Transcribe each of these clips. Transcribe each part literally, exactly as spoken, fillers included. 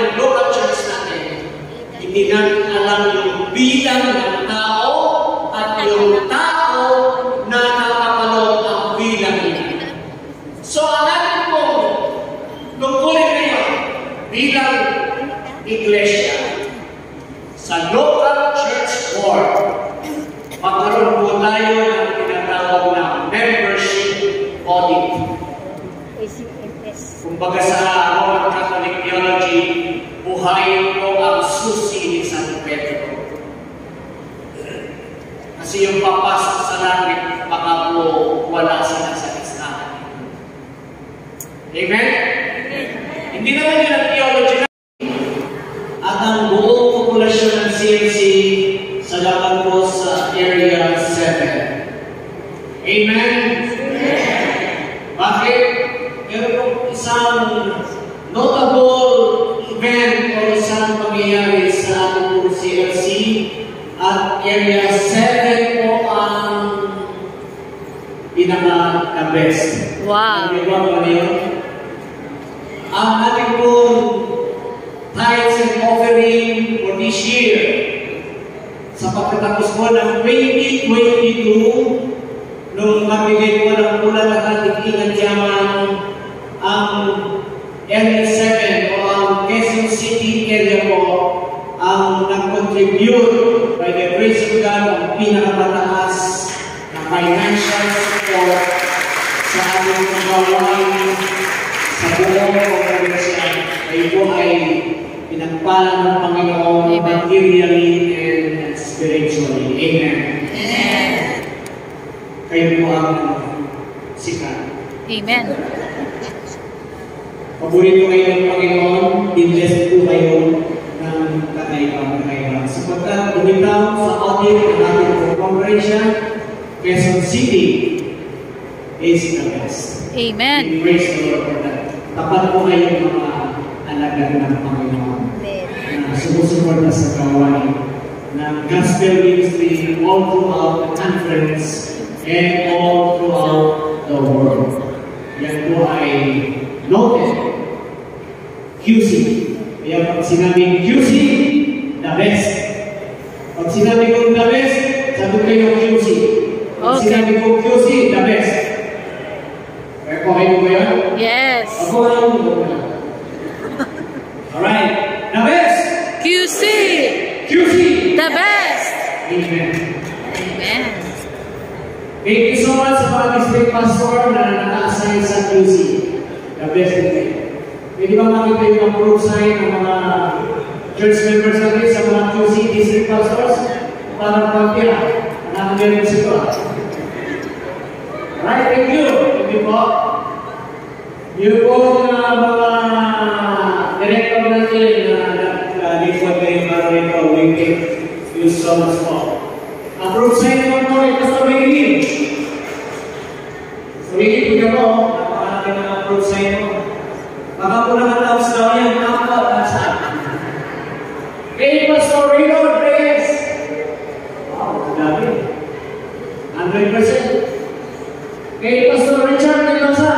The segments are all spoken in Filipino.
ng local church natin, hindi natin alam yung bilang ng tao at yung tao na nakapaloob ang bilang nila. So, ang atin po, tungkulin ngayon bilang iglesia sa local church board, magkaroon po tayo ng tinatawag na membership audit. Kumbaga sa Roman Catholic Theology, buhayin po ang susi ni San Pedro. Kasi yung papasok sa langit, baka po wala sila sa listahan. Amen? Amen? Hindi naman yun ang theology na. At ang buong populasyon ng C M C sa laban po sa Area seven. Amen? Amen? Bakit? Meron pong isang notable event o isang pangyayari sa ating po C M C at Area seven po ang pinaka-best. Wow! Ano ba yun? Ang ating po tithes and offering for this year sa pagkatapos po ng twenty twenty-two nung mabigay po ng ulat at ating inadyaman ang Area seven o ang Quezon City area po ang nag-contribute by the grace of God ang pinakamataas na financial support sa ating pagbawain sa buong kongregasyon. Kayo po ay pinagpalan ng Panginoon materially and spiritually. Amen. Amen. Kayo po ang sikat. Amen. Paborito kayo ng Panginoon, invest po kayo ng kakaiba-kakaiba. Sapagkat bumitaw sa audit ng ating congregation, Quezon City is the best. Amen. We praise the Lord for that. Tapat po kayo mga alagad ng Panginoon na sumusuporta sa gawain ng gospel ministry all throughout the conference and all throughout the world. Yan po ay noted. Q C. Kaya pag sinabing Q C, the best. Pag sinabi kong the best, sabi kayo Q C. Pag Okay. sinabi kong Q C, the best. Kaya po kayo ba yun? Yes. Ako lang mo. Alright. The best. Q C. Q C. The best. Amen. Amen. Thank you so much sa mga district pastor na naka-assign sa Q C. The best thing. Pwede ba makita yung approve sign ng mga church members natin sa mga Q C district pastors? Para pagkira. Nakakagyan sa ito. Alright, thank you. Thank you po. Yung po na mga director natin na lingkod kayo para ito. We thank you so much po. Approve sign naman po ay Pastor Ricky. So Ricky, pagka po, napakalaki ng approve sign mo. Baka po naman tapos daw yan, ako, nasa. Kay Pastor Rico Reyes. Wow, dami. one hundred percent. Kay Pastor Richard Mendoza.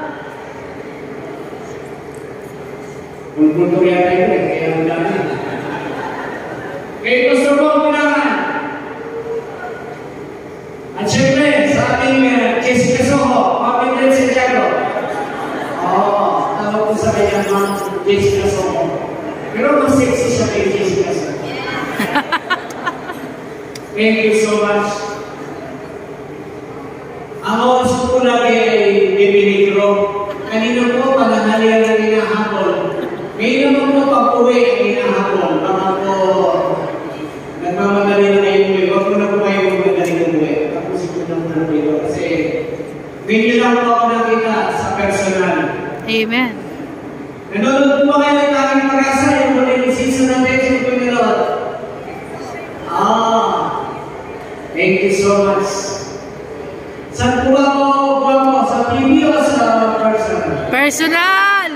Kulkultur yata ito eh, kaya ang dami. Kay Pastor Bob Pinangan. At syempre, sa ating uh, Jessica Soho, Mapindred Santiago. Oo, tawag ko sa kanya mga Jessica Soho. Pero mas sexy siya kay Jessica Soho. Thank you so much. Ang oras po lagi ay bibinigro. Kanina po, panahalian na hinahabol. Ngayon naman po, pag-uwi ang hinahabol. Baka po, nagmamadali na kayo uwi. Huwag mo na po kayo magmadali na uwi. Tapos ito na muna po ito. Kasi, medyo lang po ako nakita sa personal. Amen. Nanonood po kayo ng aking pag-asa. Yung muli season natin sa ito nilot. Ah, thank you so much. Saan po ako buwan mo? Sa T V o sa personal? Personal!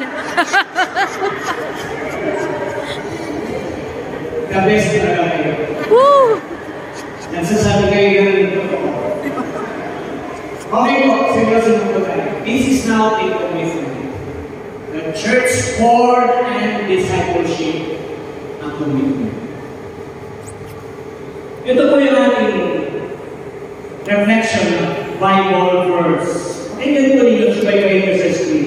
The best talaga kayo. Woo! Nagsasabi kayo ganun ito. Okay po, seryoso mo po tayo. This is now a commitment. the church board and discipleship ang commitment. Ito po yung ating reflection of Bible verse. Pakinggan po ninyo sa Bible sa screen.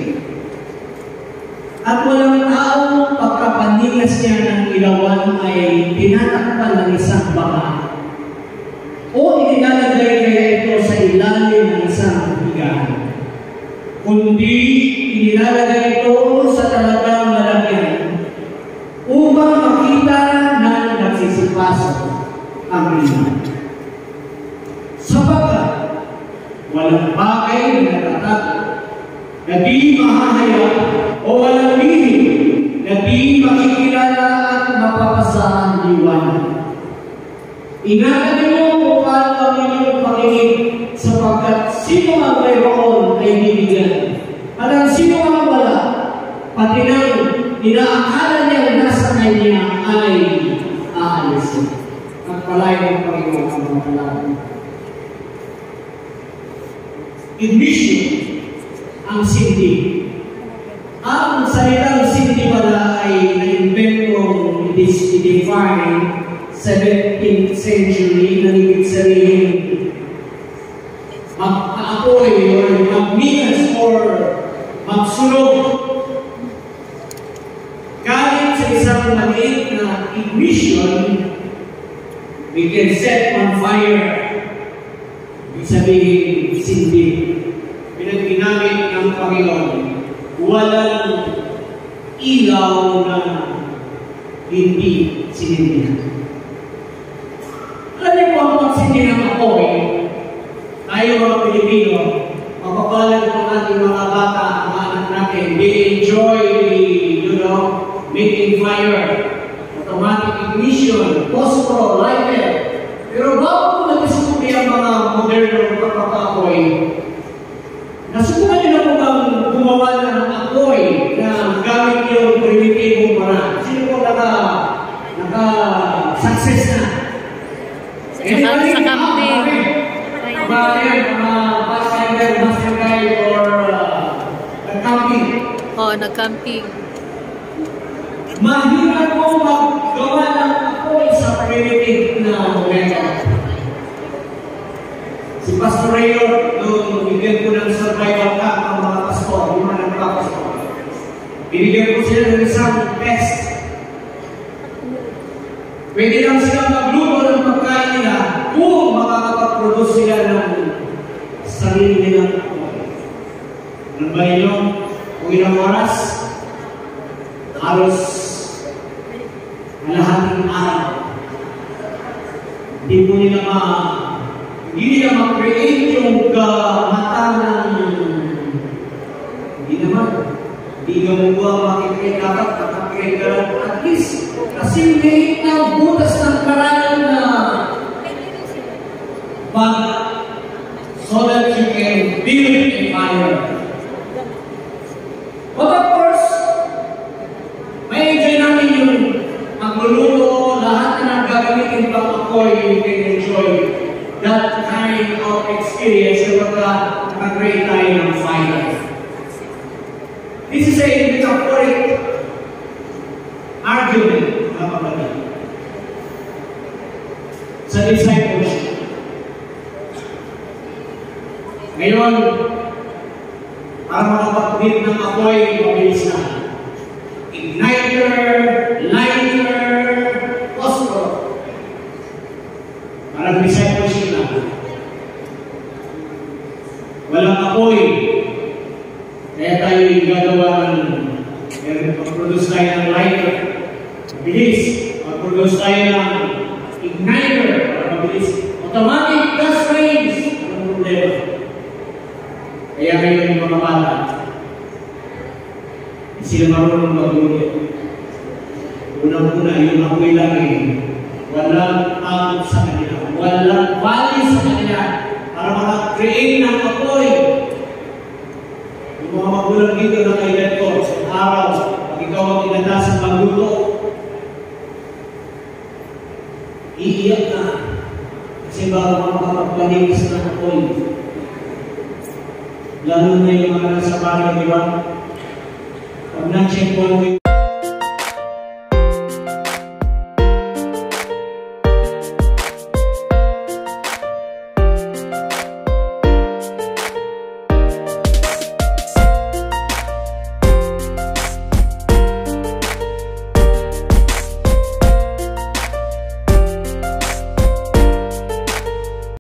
At walang taong pagkapanilas niya ng ilawan ay tinatakpan ng isang baka o inilalagay kaya ito sa ilalim ng isang higaan, kundi inilalagay ito sa talagang lalagyan upang makita na nagsisipasok ang iman. Sapagkat walang bagay na natatakot na di mahahaya o walang lihim na di makikilala at mapapasa ang liwanag. Ingatan niyo kung paano ang inyong pakinig, sapagkat sino ang mayroon ay bibigyan. At ang sino ang wala, pati nang inaakala niya nasa kanya ay aalisin. At palayan ng Panginoon ang mga kalaban. Ignition ang sindi. Ang salitang sindi pala ay na-inventong i-define seventeenth century na ibig sabihin mag-aapoy or mag-minas or magsunog. Galing sa isang maliit na ignition, we can set on fire. Ibig sabihin, sindi. Pinag-ginamit ng Panginoon, walang ilaw na hindi sinindihan. Alam niyo po ang pagsindi ng apoy, tayo mga Pilipino, mapapalag ng ating mga bata, mga anak natin, they enjoy the, you know, making fire, automatic ignition, phosphor, lighter. Pero bago po natisipin ang mga modernong pagpapaapoy, nasubukan niyo na po bang gumawa na ng apoy na gamit yung primitibong paraan? Sino po naka, naka-success na? Sa, sa camping. Ba yan, mga bus-rider, master guide, or uh, camping? Oo, nag-camping. Mahirap po maggawa ng apoy sa primitive na method. Si Pastor Rayo, nung bigyan ko ng survival camp ang mga pastor, yung mga nagpapastor, binigyan ko sila ng isang test. Pwede lang silang magluto ng pagkain nila kung makakapag-produce sila ng sarili nilang apoy. Ano ba yun? Kung ilang oras, halos malahating araw. Hindi po nila ma hindi nila ma-create yung mata ng hindi naman. Hindi ka mo ba makikreate dapat makakreate ka lang at least kasi may ang butas ng karal na bag so that you can build a fire. But of course, may enjoy namin yung magluluto, lahat na gagamitin pang apoy, you can enjoy that kind of experience kapag nag-create tayo ng fire. This is a metaphoric argument, mga kapatid, sa discipleship. Ngayon, para makapag-create ng apoy, mabilis na. Igniter, lighter, phosphor. Parang discipleship na. Walang apoy. Kaya tayo yung gagawa ng mag-produce tayo ng lighter. Mabilis. Mag-produce tayo ng igniter. Mabilis. Automatic gas range. Anong problema? Kaya ngayon yung mga bata, sila marunong magluto. Unang-una, yung apoy lang eh, walang out sa kanila, walang value sa kanila para maka-create ng apoy. Yung mga magulang dito na kailan ko, sa araw, pag ikaw ang inadasan magluto, iiyak na. Kasi bago makapagpanigas ng apoy, lalo na yung mga nasa bahay, di ba? Pag Unang checkpoint